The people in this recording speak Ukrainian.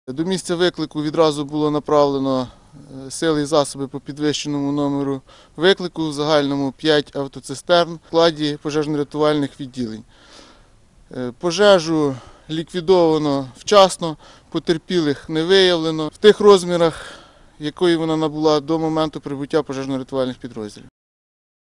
До місця виклику відразу було направлено сили і засоби по підвищеному номеру виклику, в загальному 5 автоцистерн в складі пожежно-рятувальних відділень. Пожежу ліквідовано вчасно, потерпілих не виявлено в тих розмірах, якої вона набула до моменту прибуття пожежно-рятувальних підрозділів.